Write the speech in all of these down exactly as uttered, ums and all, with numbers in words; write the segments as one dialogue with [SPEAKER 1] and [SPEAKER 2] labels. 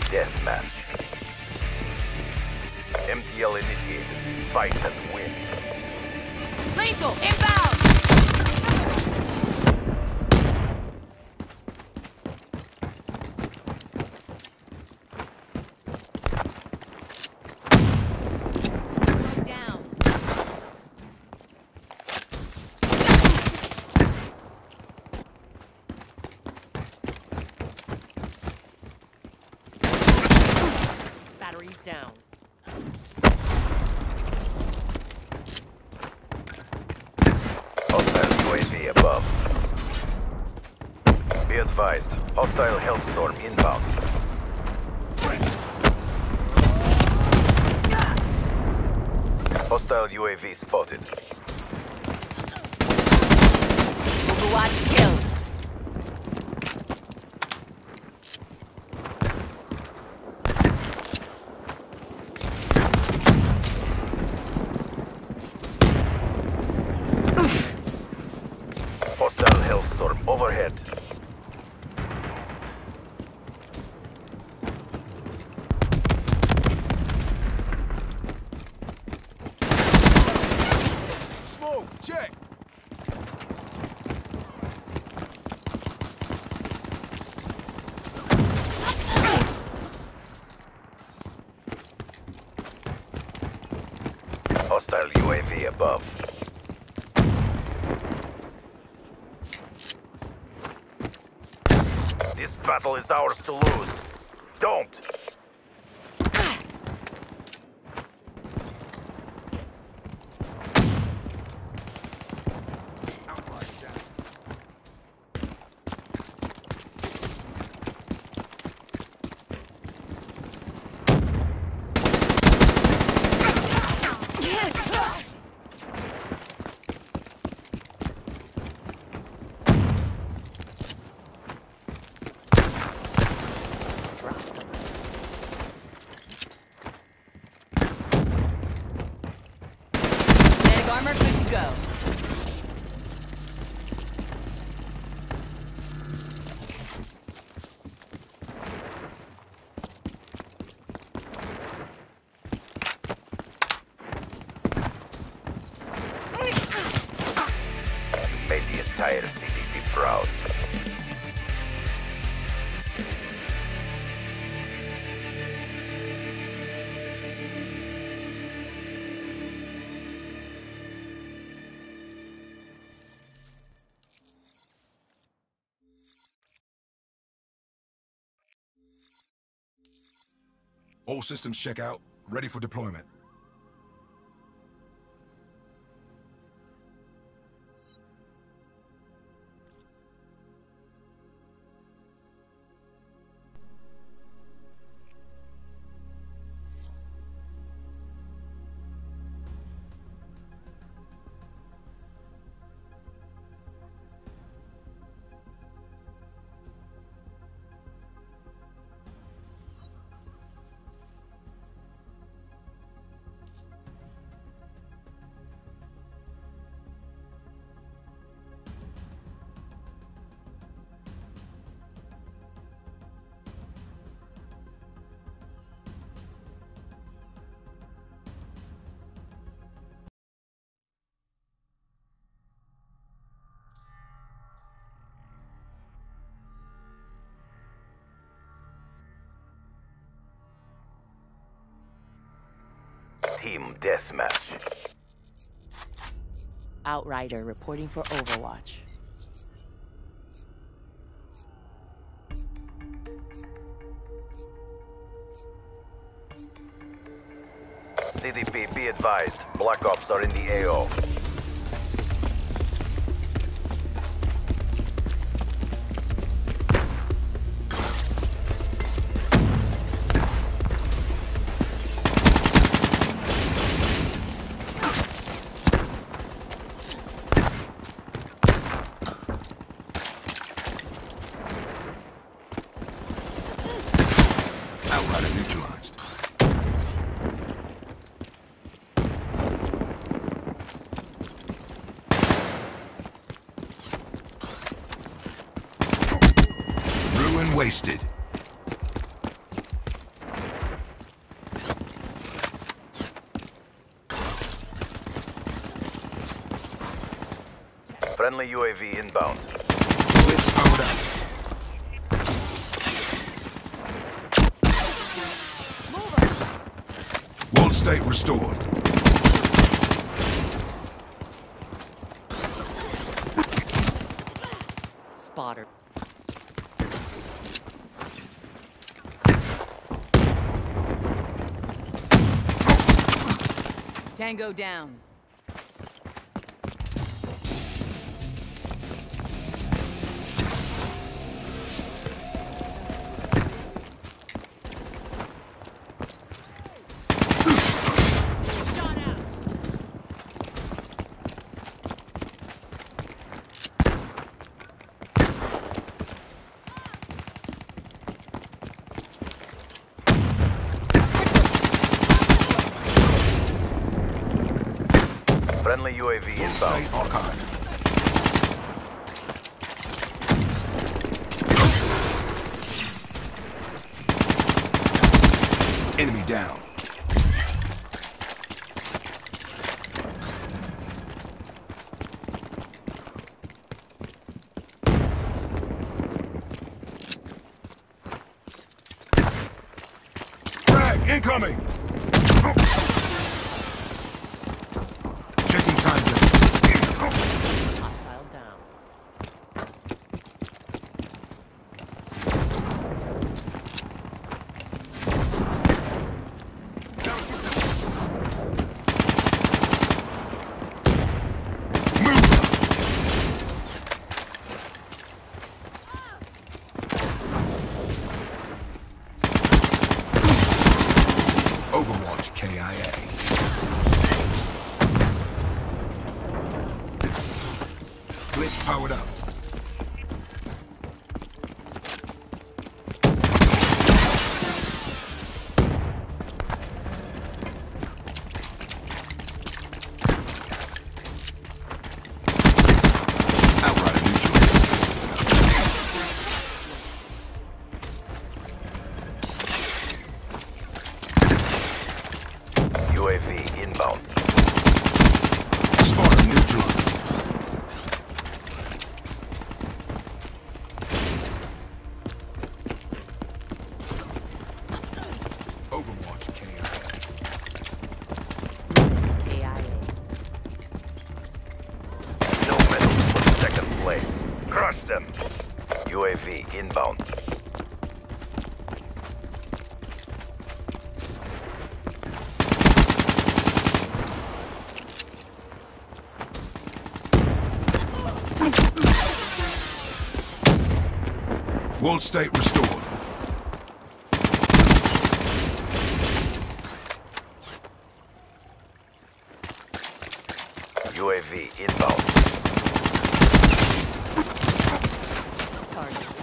[SPEAKER 1] deathmatch. M T L initiated. Fight and win.
[SPEAKER 2] Lethal, inbound! Down. Battery down.
[SPEAKER 1] Hostile U A V above. Be advised, hostile Hellstorm inbound. Hostile U A V spotted.
[SPEAKER 2] Overwatch kill.
[SPEAKER 1] Hostile Hellstorm overhead.
[SPEAKER 3] Smoke, check.
[SPEAKER 1] Hostile U A V above. This battle is ours to lose. Don't!
[SPEAKER 2] Mag armor good to go.
[SPEAKER 1] Made the entire city be proud.
[SPEAKER 3] All systems check out. Ready for deployment.
[SPEAKER 1] Team deathmatch.
[SPEAKER 2] Outrider reporting for Overwatch.
[SPEAKER 1] C D P, be advised. Black Ops are in the A O.
[SPEAKER 3] Outrider neutralized. Ruin wasted.
[SPEAKER 1] Friendly U A V inbound.
[SPEAKER 3] Glitch powered up. World state restored.
[SPEAKER 2] Spotter. Tango down.
[SPEAKER 1] Friendly U A V
[SPEAKER 3] World
[SPEAKER 1] inbound.
[SPEAKER 3] state archive. Enemy down. Frag incoming. Checking time limit.
[SPEAKER 2] Hostile down.
[SPEAKER 3] Overwatch K I A. Glitch powered up. Outrider neutralized.
[SPEAKER 1] U A V inbound.
[SPEAKER 3] Spartan neutralized. Overwatch K I
[SPEAKER 2] A I A.
[SPEAKER 1] No medals for second place. Crush them. U A V inbound.
[SPEAKER 3] A. World state restored.
[SPEAKER 1] U A V inbound.
[SPEAKER 2] Target down.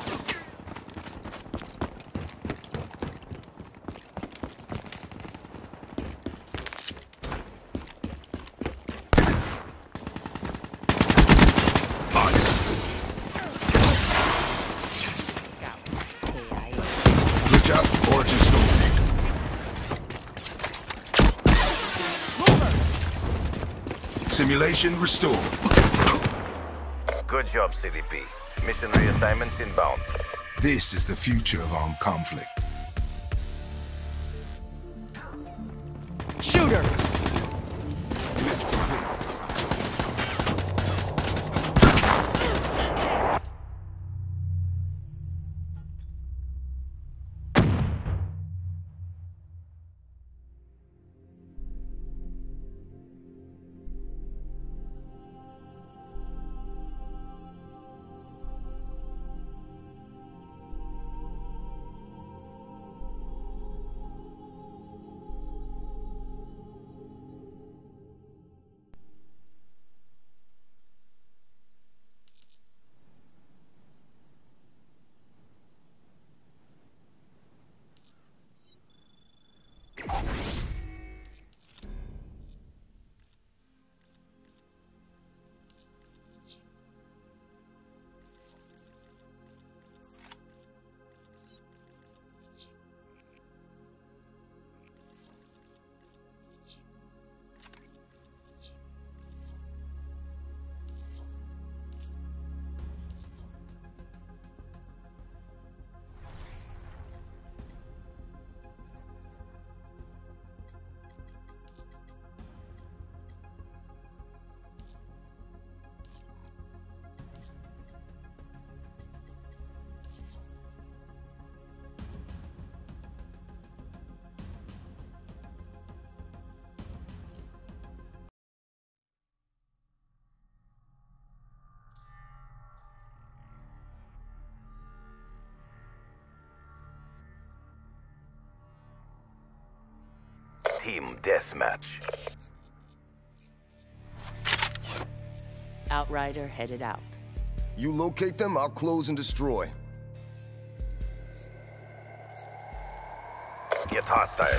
[SPEAKER 3] Nice.
[SPEAKER 2] Scout. A I A.
[SPEAKER 3] Glitch out. Origin stored. Simulation restored.
[SPEAKER 1] Good job, C D P. Mission reassignments inbound.
[SPEAKER 3] This is the future of armed conflict.
[SPEAKER 2] Shooter.
[SPEAKER 1] Team deathmatch.
[SPEAKER 2] Outrider headed out.
[SPEAKER 4] You locate them, I'll close and destroy.
[SPEAKER 1] Get hostile.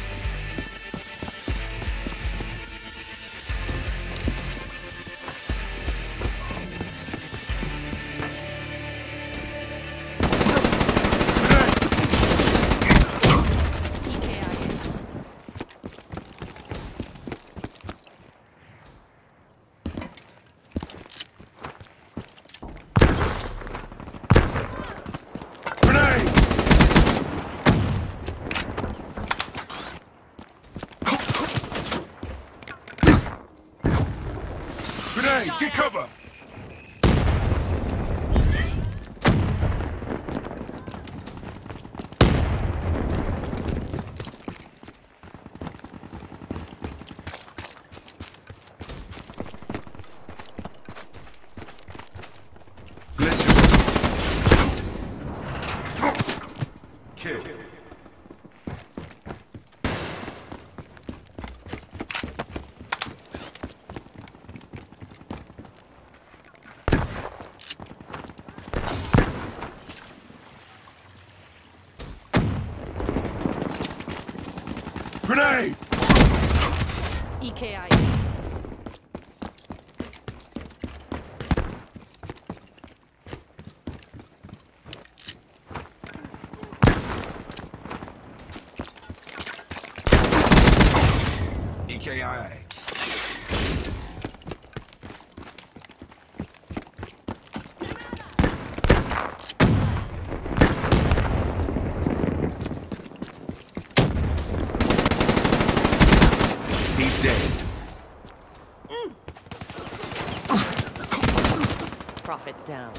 [SPEAKER 3] Grenade! Get cover! Kill. Grenade!
[SPEAKER 2] E K I A.
[SPEAKER 3] E K I A. He's dead.
[SPEAKER 2] Prophet down.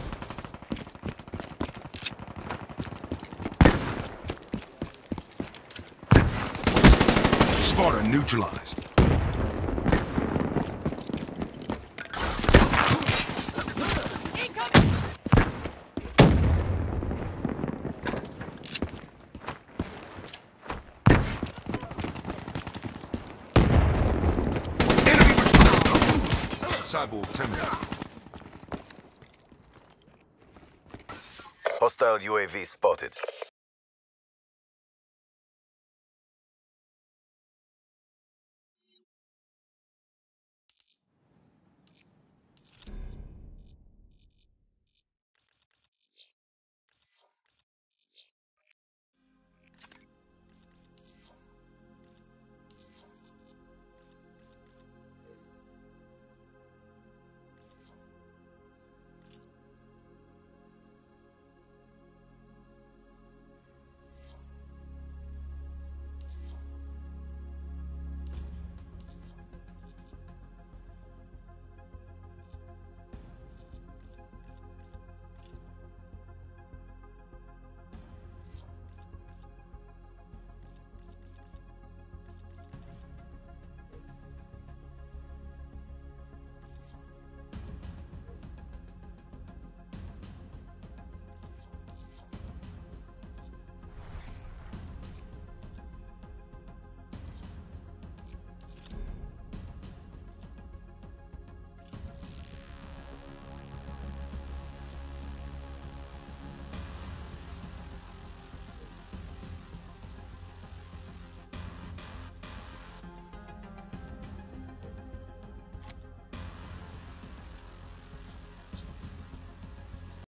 [SPEAKER 3] Sparta neutralized. Cyborg terminated.
[SPEAKER 1] Hostile U A V spotted.